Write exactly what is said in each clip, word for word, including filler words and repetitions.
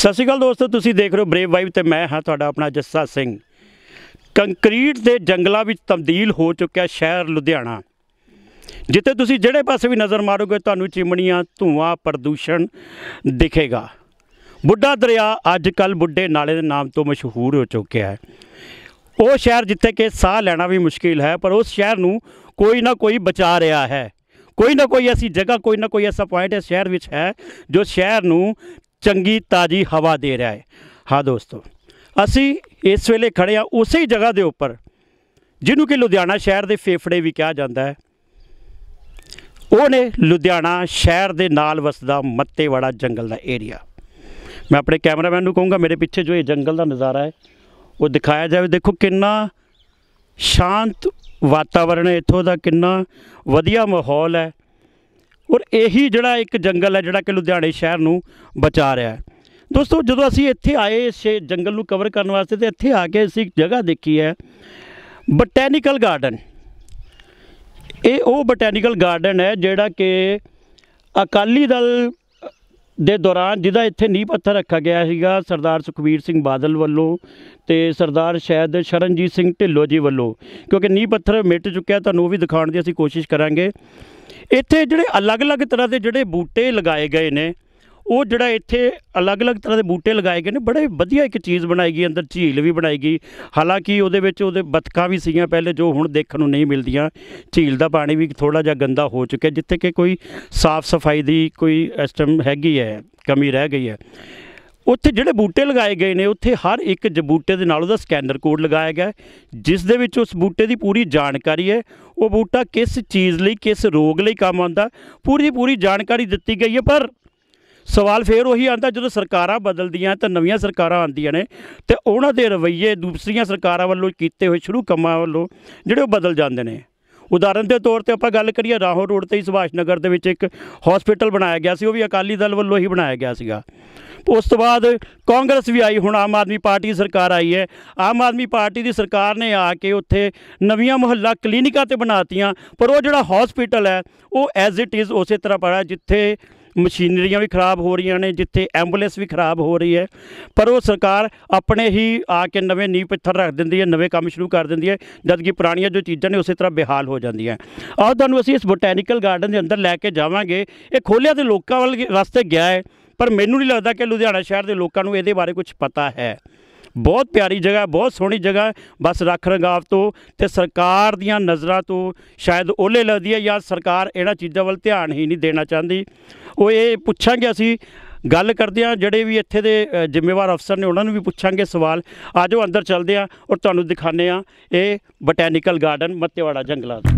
सत श्री अकाल दोस्तों, तुसी देख रहे हो ब्रेव वाइब ते मैं हाँ तुहाडा अपना जस्सा सिंह। कंक्रीट के जंगलों में तब्दील हो चुका शहर लुधियाना, जिथे तुसी जिहड़े पासे भी नज़र मारोगे तुहानूं चिमनियां, धुआं, प्रदूषण दिखेगा। बुढ़ा दरिया अजकल बुढ़े नाले के नाम तो मशहूर हो चुका है। वो शहर जिथे कि साह लैना भी मुश्किल है, पर उस शहर नूं कोई ना कोई बचा रहा है। कोई ना कोई ऐसी जगह, कोई ना कोई ऐसा पॉइंट इस शहर विच है जो शहर नूं चंगी ताज़ी हवा दे रहा है। हाँ दोस्तों, असी इस वेले खड़े हाँ उस ही जगह के उपर जिन्हों कि लुधियाना शहर के फेफड़े भी कहा जाता है। वो ने लुधियाना शहर के नाल वसदा मत्तेवाड़ा जंगल का एरिया। मैं अपने कैमरामैन को कहूँगा मेरे पीछे जो ये जंगल का नज़ारा है वो दिखाया जाए। देखो कितना शांत वातावरण है इत्थों का, कितना वधिया माहौल है। और यही जड़ा एक जंगल है जड़ा कि लुधियाने शहर नूं बचा रहा है। दोस्तों जो असी इत्थे आए इस जंगल नूं कवर करने वास्ते, तो इत्थे आके असी एक जगह देखी है बटैनिकल गार्डन। ये वो बटैनिकल गार्डन है जिहड़ा कि अकाली दल दे दौरान जिहदा इत्थे नींह पत्थर रखा गया सीगा सरदार सुखबीर सिंह बादल वालों ते सरदार शायद शरणजीत सिंह ढिल्लों जी वालों, क्योंकि नींह पत्थर मिट चुका। तुहानूं वो भी दिखाउण दी असीं कोशिश करांगे। इत्थे जिहड़े अलग अलग तरह के जिहड़े बूटे लगाए गए ने, वो जिहड़ा इत्थे अलग अलग तरह के बूटे लगाए गए ने, बड़े वधिया एक चीज़ बनाई गई। अंदर झील भी बनाई गई, हालांकि उहदे विच उहदे बतखां भी सीगियां पहले जो हुण देखण नूं नहीं मिलदियां। झील का पानी भी थोड़ा जिहा गंदा हो चुका, जिथे कि कोई साफ सफाई की कोई इस टाइम हैगी है, कमी रह गई है। उत्थे जिहड़े बूटे लगाए गए ने, उत्थे हर एक ज बूटे दे नाल उहदा स्कैनर कोड लगाया गया, जिस दे विच उस बूटे की पूरी जानकारी है। वो बूटा किस चीज़ लई, किस रोग लई काम आंदा, पूरी पूरी जानकारी दित्ती गई है। पर सवाल फिर उही आंदा, जो सरकारां बदलदियां तो नवीं सरकारां आंदियां ने, तो उन्हां दे रवैये दूसरियां सरकारां वालों कीते हुए शुरू कामां वालों जिहड़े वो बदल जांदे ने। उदाहरण के तौर पर आपां गल करिए, राहो रोड ते सुभाष नगर दे विच एक हॉस्पिटल बनाया गया सी, वो भी अकाली दल वालों ही बनाया गया सीगा। उस तो बाद कांग्रेस भी आई, हुण आम आदमी पार्टी की सरकार आई है। आम आदमी पार्टी की सरकार ने आके उत्थे नवीं मुहल्ला क्लीनिकां ते बनातियां, पर वो जिहड़ा हॉस्पिटल है वो एज इट इज़ उस तरह पड़ा, जिथे मशीनरियां भी खराब हो रही ने, जिथे एंबूलेंस भी खराब हो रही है। पर वो सरकार अपने ही आके नवे नींह पत्थर रख देंदी है, नवे काम शुरू कर देंदी है, जबकि पुरानियां जो चीज़ां ने उस तरह बेहाल हो जांदियां। आओ तुहानूं असीं इस बोटैनिकल गार्डन के अंदर लैके जावांगे। ये खोलिया तो लोकां वाल वास्ते गया है, पर मैनूं नहीं लगता कि लुधियाना शहर के लोगों को ये बारे कुछ पता है। बहुत प्यारी जगह, बहुत सोहनी जगह, बस रख रखाव तो ते सरकार दियां नज़रां तो शायद ओले लगदी है, या सरकार इन्हां चीज़ों वाल ध्यान ही नहीं देना चाहती। वो ये पुछांगे असीं, गल करदे हां जिहड़े भी इत्थे दे जिम्मेवार अफसर ने उन्होंने भी पुछांगे सवाल। आजो अंदर चलदे हां और तुहानूं दिखाने हां ये बटैनिकल गार्डन मत्तेवाड़ा जंगलां दा।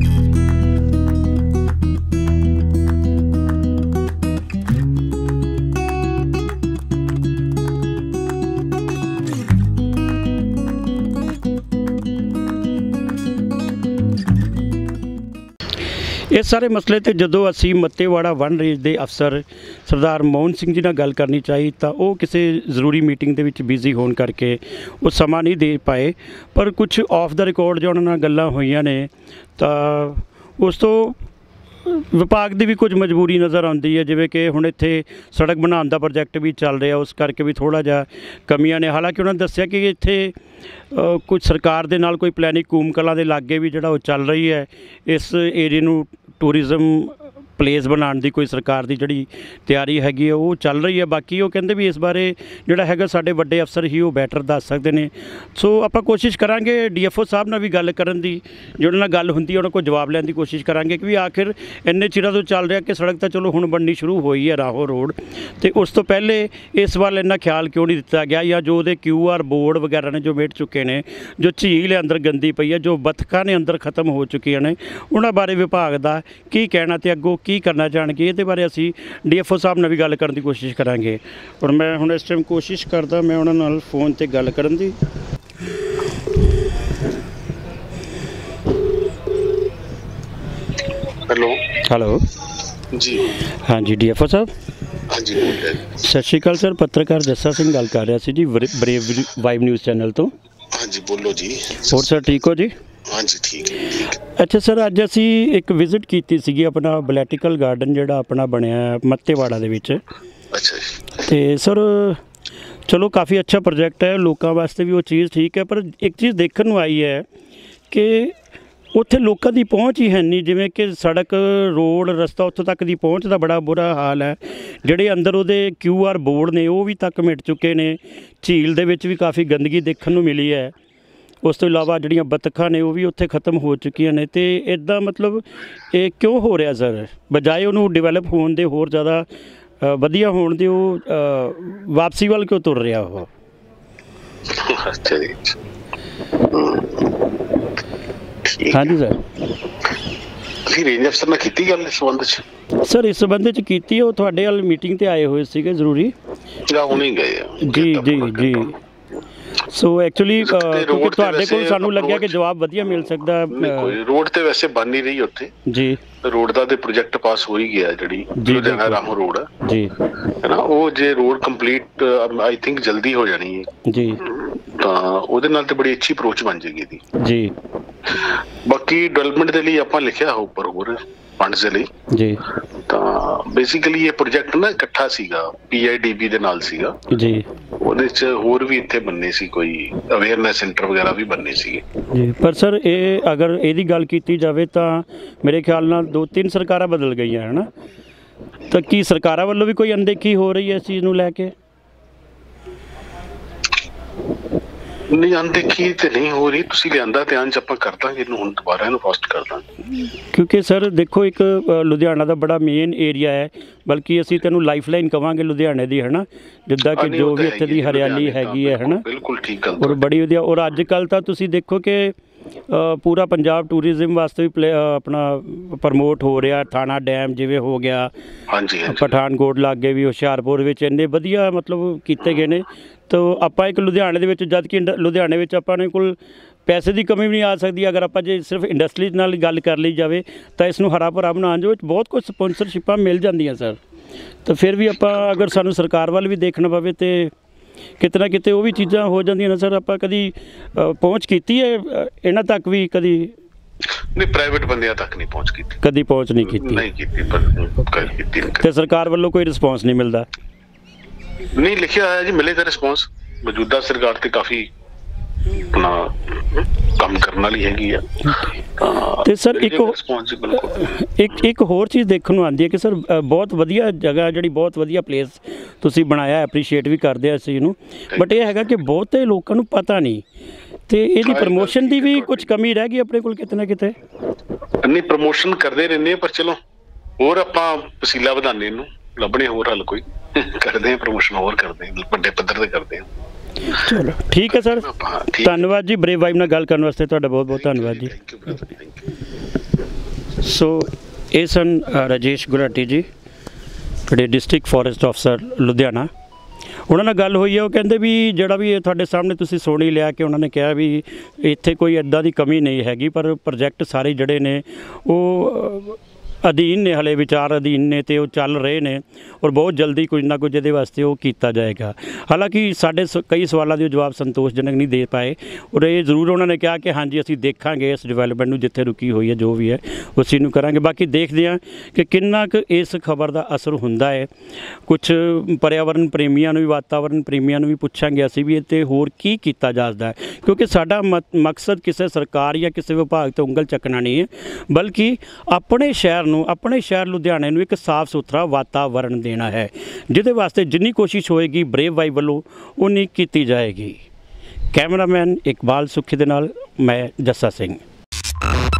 इस सारे मसले ते जदों असी मत्तेवाड़ा वन रेंज के अफसर सरदार मोहन सिंह जी नाल गल करनी चाहिए, तो वो किसी जरूरी मीटिंग दे विच बिजी होने करके वो समा नहीं दे पाए। पर कुछ ऑफ द रिकॉर्ड जो उन्होंने गल्लां होईयां ने, तो उस तो विभाग की भी कुछ मजबूरी नज़र आती है। जिवें कि हुण इत्थे सड़क बनाने का प्रोजैक्ट भी चल रहा, उस करके भी थोड़ा जिहा कमियां ने। हालांकि उन्होंने दस्सिया कि इत्थे कुछ सरकार दे नाल कोई प्लैनिंग कूम कलां दे लागे भी जिहड़ा वो चल रही है, इस एरिए नूं टूरिज़म प्लेस बनाने की कोई सरकार की जिहड़ी तैयारी हैगी वो चल रही है। बाकी वो कहते भी इस बारे जिहड़ा हैगा साडे वड्डे अफसर ही वो बैटर दस सकते हैं। सो आपां कोशिश करांगे डी एफ ओ साहब नाल भी गल करन दी, जिहड़े नाल गल हुंदी उन्हां कोल जवाब लैण दी कोशिश करांगे कि आखिर इन्ने चिरां तो चल रहा कि सड़क तो चलो हुण बननी शुरू होई है राहो रोड, तो उस तो पहले इस वाल इन्ना ख्याल क्यों नहीं दिता गया, या जो उहदे क्यू आर बोर्ड वगैरह ने जो मिट चुके हैं, जो झील है अंदर गंदी पई है, जो बतखां ने अंदर खत्म हो चुकी ने, उन्हां बारे विभाग का की कहना ते अगों की करना चाहणगे, ये बारे असी डी एफ ओ साहब नाल भी गल करन दी कोशिश करांगे। और मैं हुण इस टाइम कोशिश करदा मैं उन्हां नाल फोन ते गल करन दी। हेलो हेलो जी, हाँ जी डी एफ ओ साहब। हाँ जी बोल रहे। सत श्री अकाल सर, पत्रकार जस्सा सिंह गल कर रहा सी जी ब्रेव वाइब न्यूज़ चैनल तो। हाँ जी बोलो जी। और सर ठीक हो जी? हाँ जी ठीक है ठीक है। अच्छा सर, अज असी एक विजिट की सी अपना बटैनिकल गार्डन जोड़ा अपना बनया मत्तेवाड़ा दे विच। अच्छा जी। ते सर ਚਲੋ ਕਾਫੀ ਅੱਛਾ ਪ੍ਰੋਜੈਕਟ ਹੈ, ਲੋਕਾਂ ਵਾਸਤੇ ਵੀ ਉਹ ਚੀਜ਼ ਠੀਕ ਹੈ, ਪਰ ਇੱਕ ਚੀਜ਼ ਦੇਖਣ ਨੂੰ ਆਈ ਹੈ ਕਿ ਉੱਥੇ ਲੋਕਾਂ ਦੀ ਪਹੁੰਚ ਹੀ ਹੈ ਨਹੀਂ। ਜਿਵੇਂ ਕਿ ਸੜਕ, ਰੋਡ, ਰਸਤਾ, ਉੱਥੋਂ ਤੱਕ ਦੀ ਪਹੁੰਚ ਦਾ ਬੜਾ ਬੁਰਾ ਹਾਲ ਹੈ। ਜਿਹੜੇ ਅੰਦਰ ਉਹਦੇ ਕਿਊ ਆਰ ਬੋਰਡ ਨੇ ਉਹ ਵੀ ਤੱਕ ਮਿਟ ਚੁੱਕੇ ਨੇ। ਝੀਲ ਦੇ ਵਿੱਚ ਵੀ ਕਾਫੀ ਗੰਦਗੀ ਦੇਖਣ ਨੂੰ ਮਿਲੀ ਹੈ। ਉਸ ਤੋਂ ਇਲਾਵਾ ਜਿਹੜੀਆਂ ਬੱਤਖਾਂ ਨੇ ਉਹ ਵੀ ਉੱਥੇ ਖਤਮ ਹੋ ਚੁੱਕੀਆਂ ਨੇ। ਅਤੇ ਇੱਦਾਂ ਮਤਲਬ ਇਹ ਕਿਉਂ ਹੋ ਰਿਹਾ ਸਰ? ਬਜਾਏ ਉਹਨੂੰ ਡਿਵੈਲਪ ਹੋਣ ਦੇ, ਹੋਰ ਜ਼ਿਆਦਾ ਵਧੀਆ ਹੋਣ ਦੇ, ਉਹ ਵਾਪਸੀ ਵੱਲ ਕਿਉਂ ਤੁਰ ਰਿਹਾ ਉਹ? ਅੱਛਾ ਜੀ, ਹਾਂਜੀ ਸਰ। ਤੁਸੀਂ ਰੇਂਜ ਅਫਸਰ ਨਾਲ ਕੀਤੀ ਗੱਲ ਇਸ ਸੰਬੰਧ 'ਚ? ਸਰ ਇਸ ਸੰਬੰਧ 'ਚ ਕੀਤੀ, ਉਹ ਤੁਹਾਡੇ ਵੱਲ ਮੀਟਿੰਗ 'ਤੇ ਆਏ ਹੋਏ ਸੀਗੇ ਜ਼ਰੂਰੀ। ਜਾਂ ਹੁਣੇ ਗਏ ਆ? ਜੀ ਜੀ ਜੀ। ਸੋ ਐਕਚੁਅਲੀ ਕਿਉਂਕਿ ਤੁਹਾਡੇ ਕੋਲ ਸਾਨੂੰ ਲੱਗਿਆ ਕਿ ਜਵਾਬ ਵਧੀਆ ਮਿਲ ਸਕਦਾ। ਕੋਈ ਰੋਡ ਤੇ ਵੈਸੇ ਬਣ ਨਹੀਂ ਰਹੀ ਉੱਥੇ ਜੀ। ਰੋਡ ਦਾ ਤੇ ਪ੍ਰੋਜੈਕਟ ਪਾਸ ਹੋ ਹੀ ਗਿਆ, ਜਿਹੜੀ ਲੁਧਿਆਣਾ ਰਾਮੋ ਰੋਡ ਹੈ ਜੀ, ਹੈ ਨਾ। ਉਹ ਜੇ ਰੋਡ ਕੰਪਲੀਟ ਆਈ ਥਿੰਕ ਜਲਦੀ ਹੋ ਜਾਣੀ ਹੈ ਜੀ, ਤਾਂ ਉਹਦੇ ਨਾਲ ਤੇ ਬੜੀ ਅੱਛੀ ਅਪਰੋਚ ਬਣ ਜਾਏਗੀ ਇਹਦੀ ਜੀ। ਬਾਕੀ ਡਿਵੈਲਪਮੈਂਟ ਦੇ ਲਈ ਆਪਾਂ ਲਿਖਿਆ ਉੱਪਰ ਹੋਰ ਫੰਡਸ ਦੇ ਲਈ ਜੀ। ਤਾਂ ਬੇਸਿਕਲੀ ਇਹ ਪ੍ਰੋਜੈਕਟ ਨਾ ਇਕੱਠਾ ਸੀਗਾ, ਪੀ ਆਈ ਡੀ ਬੀ ਦੇ ਨਾਲ ਸੀਗਾ ਜੀ। ਉਹਦੇ 'ਚ ਹੋਰ ਵੀ ਇੱਥੇ ਬਣਨੇ ਸੀ, ਕੋਈ ਅਵੇਅਰਨੈਸ ਸੈਂਟਰ ਵਗੈਰਾ ਵੀ ਬਣਨੇ ਸੀਗੇ ਜੀ। ਪਰ ਸਰ ਇਹ ਅਗਰ ਇਹਦੀ ਗੱਲ ਕੀਤੀ ਜਾਵੇ ਤਾਂ ਮੇਰੇ ਖਿਆਲ ਨਾਲ ਦੋ ਤਿੰਨ ਸਰਕਾਰਾਂ ਬਦਲ ਗਈਆਂ ਹੈ ਨਾ, ਤਾਂ ਕੀ ਸਰਕਾਰਾਂ ਵੱਲੋਂ ਵੀ ਕੋਈ ਅਣਦੇਖੀ ਹੋ ਰਹੀ ਹੈ ਇਸ ਚੀਜ਼ ਨੂੰ ਲੈ ਕੇ? ਨਹੀਂ, ਅਣਦੇਖੀ ਤੇ ਨਹੀਂ ਹੋ ਰਹੀ। ਤੁਸੀਂ ਲਿਆਂਦਾ ਧਿਆਨ 'ਚ, ਆਪਾਂ ਕਰ ਦਾਂਗੇ ਇਹਨੂੰ, ਹੁਣ ਦੁਬਾਰਾ ਇਹਨੂੰ ਫਾਸਟ ਕਰ ਦਾਂਗੇ। ਕਿਉਂਕਿ ਸਰ ਦੇਖੋ, ਇੱਕ ਲੁਧਿਆਣਾ ਦਾ ਬੜਾ ਮੇਨ ਏਰੀਆ ਹੈ, ਬਲਕਿ ਅਸੀਂ ਤੈਨੂੰ ਲਾਈਫ ਲਾਈਨ ਕਵਾਂਗੇ ਲੁਧਿਆਣੇ ਦੀ, ਹੈ ਨਾ। ਜਿੱਦਾਂ ਕਿ ਜੋ ਵੀ ਇੱਥੇ ਦੀ ਹਰਿਆਲੀ ਹੈਗੀ ਹੈ, ਹੈ ਨਾ, ਬਿਲਕੁਲ ਠੀਕ ਗੱਲ, ਔਰ ਬੜੀ ਵਧੀਆ। ਔਰ ਅੱਜ ਕੱਲ੍ਹ ਤਾਂ ਤੁਸੀਂ ਦੇਖੋ ਕਿ ਪੂਰਾ ਪੰਜਾਬ ਟੂਰਿਜ਼ਮ ਵਾਸਤੇ ਵੀ ਪਲੇ ਆਪਣਾ ਪ੍ਰਮੋਟ ਹੋ ਰਿਹਾ। ਥਾਣਾ ਡੈਮ ਜਿਵੇਂ ਹੋ ਗਿਆ, ਹਾਂਜੀ, ਪਠਾਨਕੋਟ ਲਾਗੇ ਵੀ, ਹੁਸ਼ਿਆਰਪੁਰ ਵਿੱਚ ਇੰਨੇ ਵਧੀਆ ਮਤਲਬ ਕੀਤੇ ਗਏ ਨੇ। ਤਾਂ ਆਪਾਂ ਇੱਕ ਲੁਧਿਆਣੇ ਦੇ ਵਿੱਚ, ਜਦ ਕਿ ਲੁਧਿਆਣੇ ਵਿੱਚ ਆਪਾਂ ਨੇ ਕੋਲ ਪੈਸੇ ਦੀ ਕਮੀ ਵੀ ਨਹੀਂ ਆ ਸਕਦੀ। ਅਗਰ ਆਪਾਂ ਜੇ ਸਿਰਫ ਇੰਡਸਟਰੀ ਨਾਲ ਗੱਲ ਕਰ ਲਈ ਜਾਵੇ ਤਾਂ ਇਸ ਨੂੰ ਹਰਾ ਭਰਾ ਬਣਾਉਣ ਦੇ ਵਿੱਚ ਬਹੁਤ ਕੁਝ ਸਪੋਂਸਰਸ਼ਿਪਾਂ ਮਿਲ ਜਾਂਦੀਆਂ ਸਰ। ਤਾਂ ਫਿਰ ਵੀ ਆਪਾਂ ਅਗਰ ਸਾਨੂੰ ਸਰਕਾਰ ਵੱਲ ਵੀ ਦੇਖਣਾ ਪਵੇ ਤਾਂ ਕਿਤੇ ਨਾ ਕਿਤੇ ਉਹ ਵੀ ਚੀਜ਼ਾਂ ਹੋ ਜਾਂਦੀਆਂ ਨੇ ਸਰ। ਆਪਾਂ ਕਦੀ ਪਹੁੰਚ ਕੀਤੀ ਹੈ ਇਹਨਾਂ ਤੱਕ ਵੀ? ਕਦੀ ਨਹੀਂ, ਪ੍ਰਾਈਵੇਟ ਬੰਦਿਆਂ ਤੱਕ ਨਹੀਂ ਪਹੁੰਚ ਕੀਤੀ, ਕਦੀ ਪਹੁੰਚ ਨਹੀਂ ਕੀਤੀ, ਨਹੀਂ ਕੀਤੀ, ਪਰ ਕੀਤੀ ਨਹੀਂ। ਤੇ ਸਰਕਾਰ ਵੱਲੋਂ ਕੋਈ ਰਿਸਪੌਂਸ ਨਹੀਂ ਮਿਲਦਾ? ਨਹੀਂ, ਲਿਖਿਆ ਹੋਇਆ ਜੀ ਮਿਲੇਗਾ ਰਿਸਪੌਂਸ। ਮੌਜੂਦਾ ਸਰਕਾਰ ਤੇ ਕਾਫੀ ਆਪਣਾ ਕੰਮ ਕਰਨ ਵਾਲੀ ਹੈਗੀ ਆ। ਤੇ ਸਰ ਇੱਕ ਇੱਕ ਇੱਕ ਹੋਰ ਚੀਜ਼ ਦੇਖਣ ਨੂੰ ਆਉਂਦੀ ਹੈ ਕਿ ਸਰ ਬਹੁਤ ਵਧੀਆ ਜਗ੍ਹਾ, ਜਿਹੜੀ ਬਹੁਤ ਵਧੀਆ ਪਲੇਸ ਤੁਸੀਂ ਬਣਾਇਆ, ਐਪਰੀਸ਼ੀਏਟ ਵੀ ਕਰਦੇ ਆ ਇਸ ਚੀਜ਼ ਨੂੰ, ਬਟ ਇਹ ਹੈਗਾ ਕਿ ਬਹੁਤੇ ਲੋਕਾਂ ਨੂੰ ਪਤਾ ਨਹੀਂ, ਤੇ ਇਹਦੀ ਪ੍ਰਮੋਸ਼ਨ ਦੀ ਵੀ ਕੁਝ ਕਮੀ ਰਹਿ ਗਈ ਆਪਣੇ ਕੋਲ ਕਿਤੇ ਨਾ ਕਿਤੇ। ਨਹੀਂ, ਪ੍ਰਮੋਸ਼ਨ ਕਰਦੇ ਰਹਿੰਦੇ ਆ, ਪਰ ਚਲੋ ਹੋਰ ਆਪਾਂ ਵਸੀਲਾ ਵਧਾਉਂਦੇ, ਇਹਨੂੰ ਲੱਭਣੇ ਹੋਰ ਹੱਲ ਕੋਈ ਕਰਦੇ ਆ, ਪ੍ਰਮੋਸ਼ਨ ਹੋਰ ਕਰਦੇ ਆ, ਵੱਡੇ ਪੱਧਰ ਤੇ ਕਰਦੇ ਆ। ਚਲੋ ਠੀਕ ਹੈ ਸਰ, ਧੰਨਵਾਦ ਜੀ। ਬਰੇਵ ਵਾਈਬ ਨਾਲ ਗੱਲ ਕਰਨ ਵਾਸਤੇ ਤੁਹਾਡਾ ਬਹੁਤ ਬਹੁਤ ਧੰਨਵਾਦ ਜੀ। ਸੋ ਇਹ ਸਨ ਰਾਜੇਸ਼ ਗੁਲਾਟੀ ਜੀ, ਜਿਹੜੇ ਡਿਸਟ੍ਰਿਕਟ ਫੋਰੈਸਟ ਅਫਸਰ ਲੁਧਿਆਣਾ। ਉਹਨਾਂ ਨਾਲ ਗੱਲ ਹੋਈ ਹੈ, ਉਹ ਕਹਿੰਦੇ ਵੀ ਜਿਹੜਾ ਵੀ ਇਹ ਤੁਹਾਡੇ ਸਾਹਮਣੇ ਤੁਸੀਂ ਸੁਣ ਹੀ ਲਿਆ ਕਿ ਉਹਨਾਂ ਨੇ ਕਿਹਾ ਵੀ ਇੱਥੇ ਕੋਈ ਇੱਦਾਂ ਦੀ ਕਮੀ ਨਹੀਂ ਹੈਗੀ, ਪਰ ਪ੍ਰੋਜੈਕਟ ਸਾਰੇ ਜਿਹੜੇ ਨੇ ਉਹ ਅਧੀਨ ਨੇ, ਹਲੇ ਵਿਚਾਰ ਅਧੀਨ ਨੇ, ਅਤੇ ਉਹ ਚੱਲ ਰਹੇ ਨੇ, ਔਰ ਬਹੁਤ ਜਲਦੀ ਕੁਝ ਨਾ ਕੁਝ ਇਹਦੇ ਵਾਸਤੇ ਉਹ ਕੀਤਾ ਜਾਏਗਾ। ਹਾਲਾਂਕਿ ਸਾਡੇ ਸ ਕਈ ਸਵਾਲਾਂ ਦੇ ਜਵਾਬ ਸੰਤੋਸ਼ਜਨਕ ਨਹੀਂ ਦੇ ਪਾਏ, ਔਰ ਇਹ ਜ਼ਰੂਰ ਉਹਨਾਂ ਨੇ ਕਿਹਾ ਕਿ ਹਾਂਜੀ ਅਸੀਂ ਦੇਖਾਂਗੇ ਇਸ ਡਿਵੈਲਪਮੈਂਟ ਨੂੰ, ਜਿੱਥੇ ਰੁਕੀ ਹੋਈ ਹੈ ਜੋ ਵੀ ਹੈ ਉਸ ਚੀਜ਼ ਨੂੰ ਕਰਾਂਗੇ। ਬਾਕੀ ਦੇਖਦੇ ਹਾਂ ਕਿ ਕਿੰਨਾ ਕੁ ਇਸ ਖਬਰ ਦਾ ਅਸਰ ਹੁੰਦਾ ਹੈ। ਕੁਛ ਪਰਿਆਵਰਨ ਪ੍ਰੇਮੀਆਂ ਨੂੰ ਵੀ, ਵਾਤਾਵਰਨ ਪ੍ਰੇਮੀਆਂ ਨੂੰ ਵੀ ਪੁੱਛਾਂਗੇ ਅਸੀਂ ਵੀ ਇੱਥੇ ਹੋਰ ਕੀ ਕੀਤਾ ਜਾ ਸਕਦਾ ਹੈ, ਕਿਉਂਕਿ ਸਾਡਾ ਮ ਮਕਸਦ ਕਿਸੇ ਸਰਕਾਰ ਜਾਂ ਕਿਸੇ ਵਿਭਾਗ ਤੋਂ ਉਂਗਲ ਚੱਕਣਾ ਨਹੀਂ ਹੈ, ਬਲਕਿ ਆਪਣੇ ਸ਼ਹਿਰ ਨੂੰ, ਆਪਣੇ ਸ਼ਹਿਰ ਲੁਧਿਆਣੇ ਨੂੰ ਇੱਕ ਸਾਫ਼ ਸੁਥਰਾ ਵਾਤਾਵਰਨ ਦੇਣਾ ਹੈ, ਜਿਹਦੇ ਵਾਸਤੇ ਜਿੰਨੀ ਕੋਸ਼ਿਸ਼ ਹੋਏਗੀ ਬਰੇਵ ਵਾਈਬ ਵੱਲੋਂ ਉਨੀ ਕੀਤੀ ਜਾਏਗੀ। ਕੈਮਰਾਮੈਨ ਇਕਬਾਲ ਸੁੱਖੀ ਦੇ ਨਾਲ ਮੈਂ ਜੱਸਾ ਸਿੰਘ।